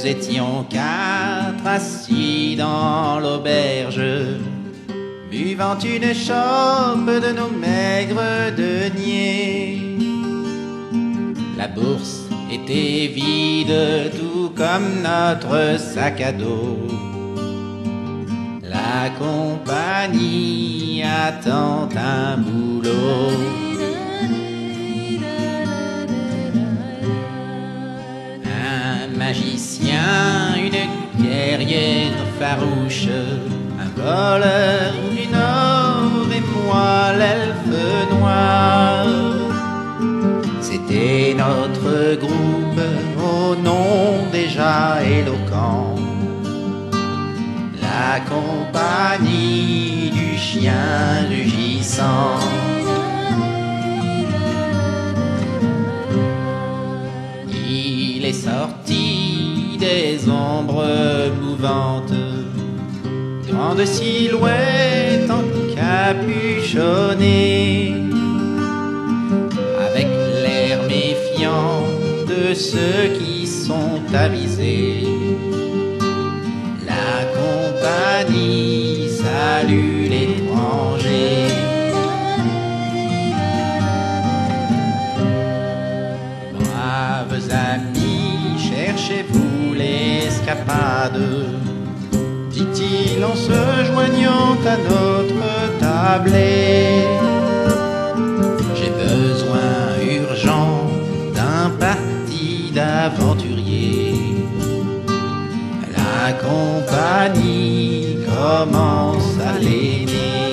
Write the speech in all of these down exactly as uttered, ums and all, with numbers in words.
étions quatre assis dans l'auberge, buvant une chope de nos maigres deniers. La bourse était vide, tout comme notre sac à dos. La compagnie attend un boulot. Un magicien, une guerrière farouche, un voleur du Nord et moi l'elfe noir. C'était notre groupe au nom déjà éloquent, la compagnie du chien rugissant. Il est sorti des ombres mouvantes, grande silhouette encapuchonnée, avec l'air méfiant de ceux qui sont avisés. La compagnie salue l'étranger. Braves amis, cherchez-vous l'escapade, dit-il en se joignant à notre tablée. J'ai besoin urgent d'un parti d'aventuriers. La compagnie commence à l'aimer.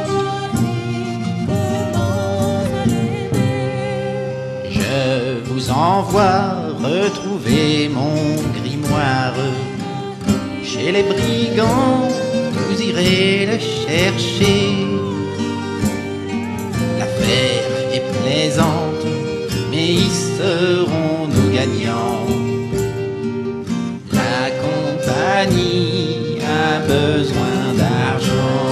Je vous envoie retrouver mon grimoire. Chez les brigands, vous irez le chercher. L'affaire est plaisante, mais y serons nous gagnants. La compagnie a besoin d'argent.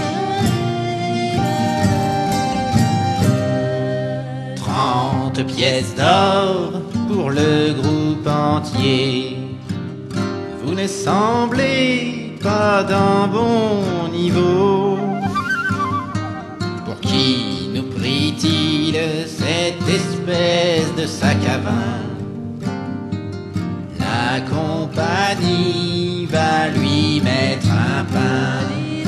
Trente pièces d'or pour le groupe entier. Vous ne semblez pas d'un bon niveau. Pour qui nous prie-t-il cette espèce de sac à vin? La compagnie va lui mettre un pain.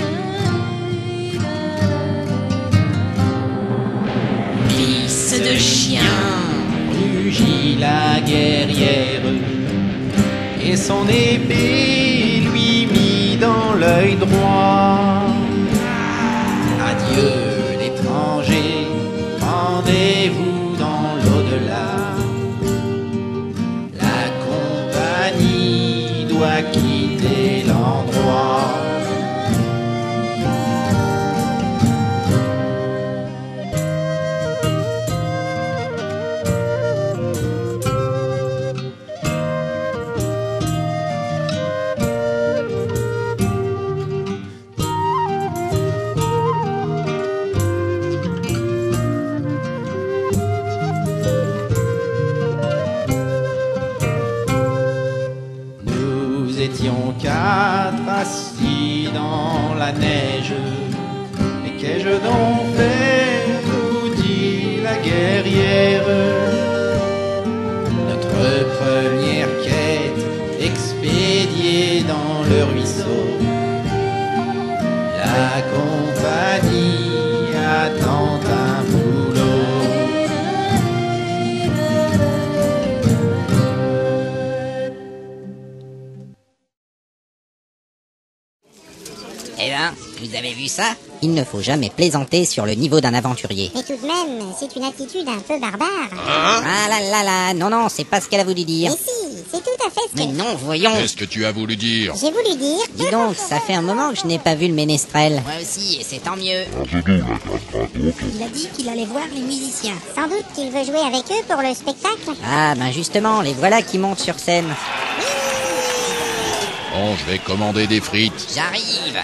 Fils de chien, rugit la guerrière, et son épée lui mit dans l'œil droit. Adieu l'étranger, rendez-vous dans l'au-delà. La compagnie doit quitter l'endroit. Nous étions quatre assis dans la neige. Mais qu'ai-je donc fait, nous dit la guerrière. Notre première quête expédiée dans le ruisseau. La compagnie attend un boulot. Eh ben, vous avez vu ça? Il ne faut jamais plaisanter sur le niveau d'un aventurier. Mais tout de même, c'est une attitude un peu barbare. Hein? Ah là là là, non non, c'est pas ce qu'elle a voulu dire. Mais si, c'est tout à fait ce que... Mais non, voyons. Qu'est-ce que tu as voulu dire? J'ai voulu dire... Dis donc, ça fait un moment que je n'ai pas vu le ménestrel. Moi aussi, et c'est tant mieux. Il a dit qu'il allait voir les musiciens. Sans doute qu'il veut jouer avec eux pour le spectacle. Ah ben justement, les voilà qui montent sur scène. Bon, je vais commander des frites. J'arrive.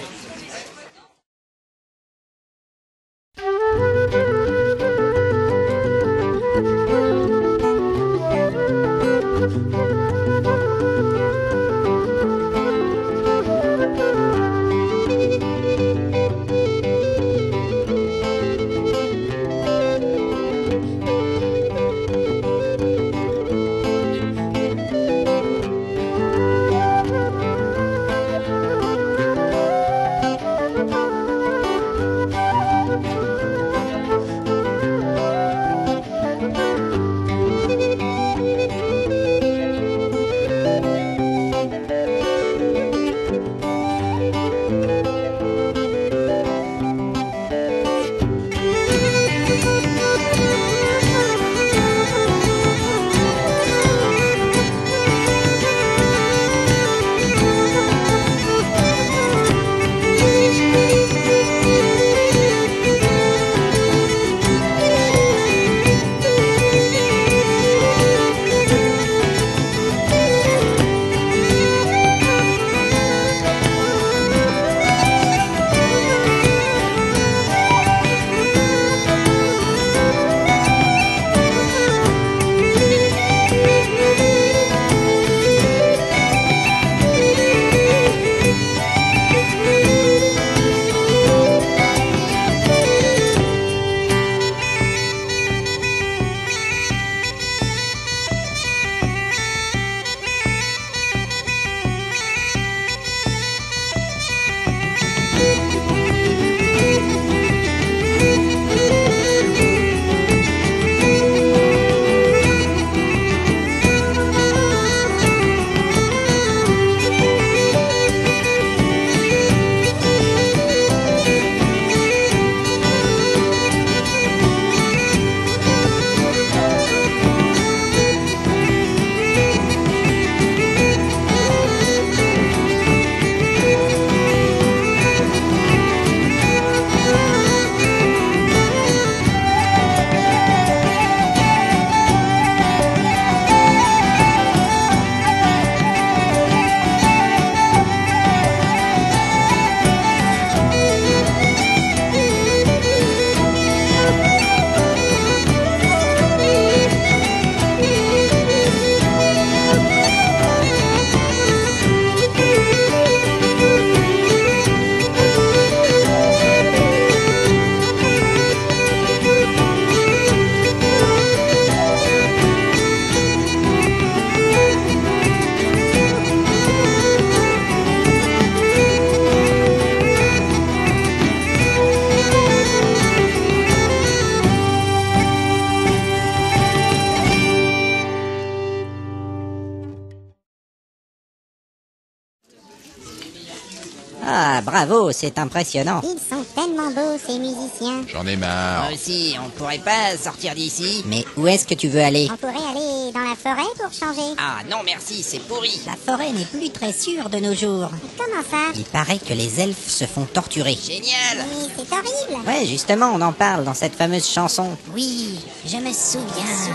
Ah, bravo, c'est impressionnant. Ils sont tellement beaux, ces musiciens. J'en ai marre. Moi aussi, on pourrait pas sortir d'ici. Mais où est-ce que tu veux aller? On pourrait aller dans la forêt pour changer. Ah non, merci, c'est pourri. La forêt n'est plus très sûre de nos jours. Comment ça? Il paraît que les elfes se font torturer. Génial! Mais c'est horrible. Ouais, justement, on en parle dans cette fameuse chanson. Oui, je me souviens.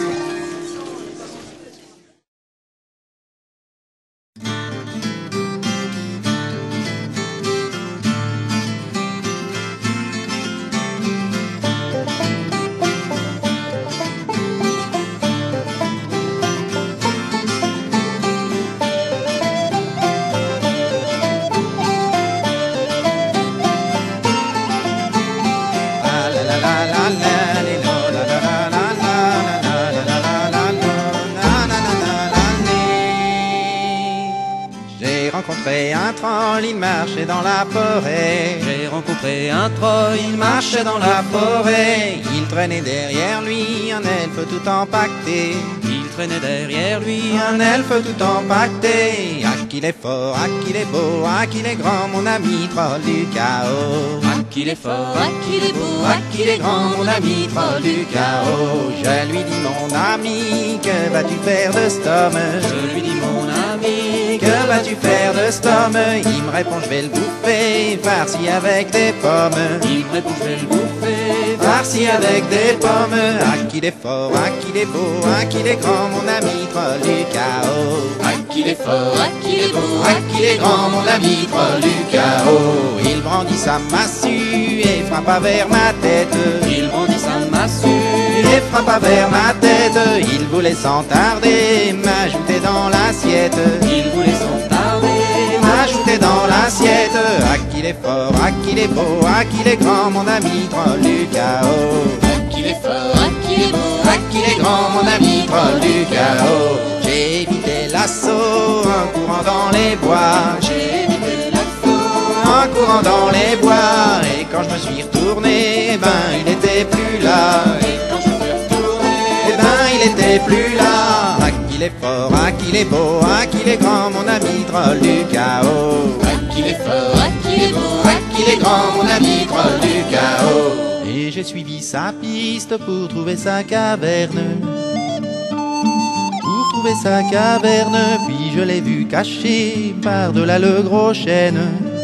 J'ai rencontré un troll, il marchait dans la forêt. J'ai rencontré un troll, il Il marchait dans la forêt. Il traînait derrière lui un elfe tout empaqueté. Il traînait derrière lui Un elfe tout empaqueté. Ah qu'il est fort, ah qu'il est beau, ah qu'il est grand, mon ami troll du chaos. Ah qu'il est fort, ah qu'il est beau, Ah qu'il est grand, mon ami troll du chaos. Je lui dis mon ami, que vas-tu faire de cet homme? Je lui dis mon ami, Que vas-tu faire de cet homme? Il me répond je vais le bouffer, farci avec des pommes. il me répond je vais le bouffer. Farci avec des pommes. Ah qu'il est fort, ah qu'il est beau, ah qu'il est grand, mon ami troll du chaos. Ah qu'il est fort, ah qu'il est beau, Ah qu'il est grand, mon ami troll du chaos. Il brandit sa massue et frappa vers ma tête. il brandit sa massue. Et frappa vers ma tête. Il voulait sans tarder m'ajouter dans l'assiette. Il voulait sans tarder M'ajouter dans l'assiette. Ah qu'il est fort, ah qu'il est beau, ah qu'il est grand, mon ami troll du chaos. Ah qu'il est fort, ah qu'il est beau, Ah qu'il est grand, mon ami troll du chaos. J'ai évité l'assaut en courant dans les bois. j'ai évité l'assaut. En courant dans les bois. Et quand je me suis retourné, ben il était plus là. Et quand je me suis retourné, Eh ben il était plus là. Ah qu'il est fort, ah qu'il est beau, ah qu'il est grand, mon ami troll du chaos. ah qu'il est fort, ah qu'il est beau, Ah qu'il est grand, mon ami troll du chaos. Et j'ai suivi sa piste pour trouver sa caverne. Pour trouver sa caverne, puis je l'ai vu caché par-delà le gros chêne.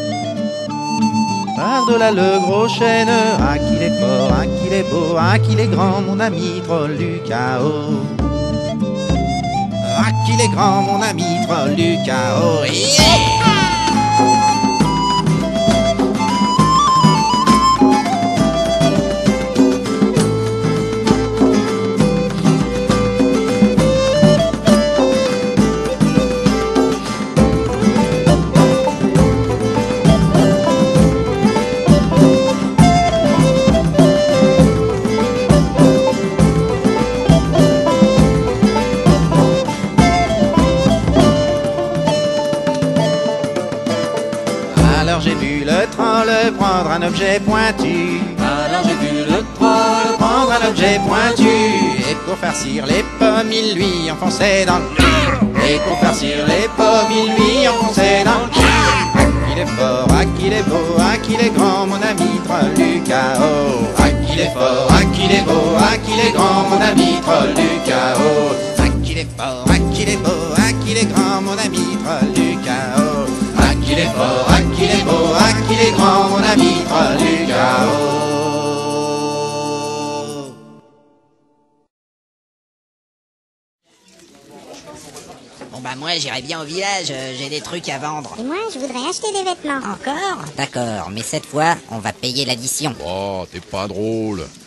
Par-delà le gros chêne. Ah qu'il est fort, ah qu'il est beau, ah qu'il est grand, mon ami troll du chaos. Ah qu'il est grand, mon ami troll du chaos. Yeah! Alors j'ai vu le troll prendre un objet pointu. alors j'ai vu le troll Prendre un objet pointu. Et pour farcir les pommes, il lui enfonçait dans le cul. Et pour farcir les pommes, il lui enfonçait dans le cul. Ah qu'il est fort, ah qu'il est beau, ah qu'il est grand, mon ami troll du chaos. Ah qu'il est fort, ah qu'il est beau, ah qu'il est grand, mon ami troll du chaos. Ah qu'il est fort, ah qu'il est beau, ah qu'il est grand, mon ami troll du chaos. Ah qu'il est fort, ah qu'il est beau, ah qu'il est grand, mon ami troll du chaos. Bon bah moi j'irai bien au village, euh, j'ai des trucs à vendre. Et moi, je voudrais acheter des vêtements. Encore? D'accord, mais cette fois, on va payer l'addition. Oh, t'es pas drôle.